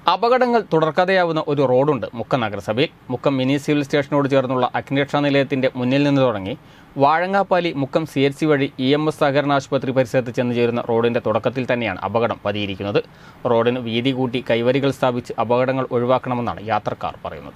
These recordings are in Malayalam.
അപകടങ്ങൾ തുടർക്കഥയാവുന്ന ഒരു റോഡുണ്ട് മുക്കം നഗരസഭയിൽ. മുക്കം മിനി സിവിൽ സ്റ്റേഷനോട് ചേർന്നുള്ള അഗ്നിരക്ഷാ നിലയത്തിന്റെ മുന്നിൽ നിന്ന് തുടങ്ങി വാഴങ്ങാപ്പാലി മുക്കം CHC വഴി EMS സഹകരണ ആശുപത്രി പരിസരത്ത് ചെന്ന് ചേരുന്ന റോഡിന്റെ തുടക്കത്തിൽ തന്നെയാണ് അപകടം പതിയിരിക്കുന്നത്. റോഡിന് വീതി കൂട്ടി കൈവരികൾ സ്ഥാപിച്ച് അപകടങ്ങൾ ഒഴിവാക്കണമെന്നാണ് യാത്രക്കാർ പറയുന്നത്.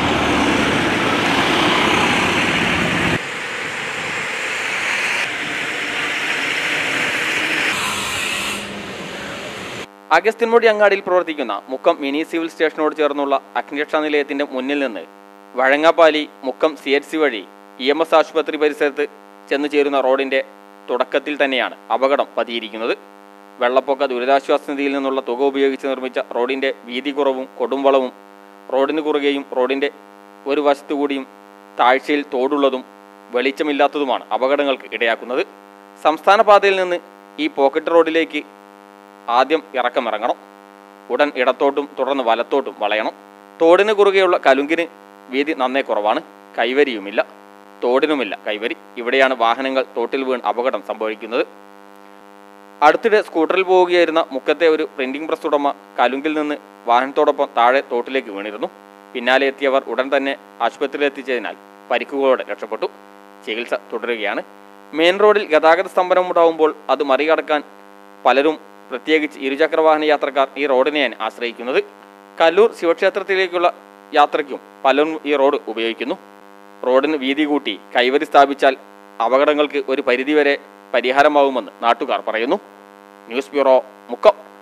അഗസ്ത്യൻമുടി അങ്ങാടിയിൽ പ്രവർത്തിക്കുന്ന മുക്കം മിനി സിവിൽ സ്റ്റേഷനോട് ചേർന്നുള്ള അഗ്നിരക്ഷാ നിലയത്തിന്റെ മുന്നിൽ നിന്ന് വഴങ്ങാപ്പാലി മുക്കം CHC വഴി EMS ആശുപത്രി പരിസരത്ത് ചെന്ന് ചേരുന്ന റോഡിന്റെ തുടക്കത്തിൽ തന്നെയാണ് അപകടം പതിയിരിക്കുന്നത്. വെള്ളപ്പൊക്ക ദുരിതാശ്വാസ നിധിയിൽ നിന്നുള്ള തുക ഉപയോഗിച്ച് നിർമ്മിച്ച റോഡിന്റെ വീതി കുറവും കൊടുംവളവും റോഡിന് കുറുകെയും റോഡിന്റെ ഒരു വശത്തുകൂടിയും താഴ്ചയിൽ തോടുള്ളതും വെളിച്ചമില്ലാത്തതുമാണ് അപകടങ്ങൾക്ക് ഇടയാക്കുന്നത്. സംസ്ഥാന പാതയിൽ നിന്ന് ഈ പോക്കറ്റ് റോഡിലേക്ക് ആദ്യം ഇറക്കമിറങ്ങണം. ഉടൻ ഇടത്തോട്ടും തുടർന്ന് വലത്തോട്ടും വളയണം. തോടിന് കുറുകെയുള്ള കലുങ്കിന് വീതി നന്നേ കുറവാണ്. കൈവരിയുമില്ല, തോടിനുമില്ല കൈവരി. ഇവിടെയാണ് വാഹനങ്ങൾ തോട്ടിൽ വീണ് അപകടം സംഭവിക്കുന്നത്. അടുത്തിടെ സ്കൂട്ടറിൽ പോവുകയായിരുന്ന മുക്കത്തെ ഒരു പ്രിന്റിംഗ് പ്രസ് ഉടമ കലുങ്കിൽ നിന്ന് വാഹനത്തോടൊപ്പം താഴെ തോട്ടിലേക്ക് വീണിരുന്നു. പിന്നാലെ എത്തിയവർ ഉടൻ തന്നെ ആശുപത്രിയിലെത്തിച്ചതിനാൽ പരിക്കുകളോടെ രക്ഷപ്പെട്ടു. ചികിത്സ തുടരുകയാണ്. മെയിൻ റോഡിൽ ഗതാഗത സ്തംഭനമുണ്ടാകുമ്പോൾ അത് മറികടക്കാൻ പലരും, പ്രത്യേകിച്ച് ഇരുചക്രവാഹന യാത്രക്കാർ, ഈ റോഡിനെയാണ് ആശ്രയിക്കുന്നത്. കല്ലൂർ ശിവക്ഷേത്രത്തിലേക്കുള്ള യാത്രയ്ക്കും പലരും ഈ റോഡ് ഉപയോഗിക്കുന്നു. റോഡിന് വീതി കൂട്ടി കൈവരി സ്ഥാപിച്ചാൽ അപകടങ്ങൾക്ക് ഒരു പരിധിവരെ പരിഹാരമാകുമെന്ന് നാട്ടുകാർ പറയുന്നു. News bureau, Mukkam.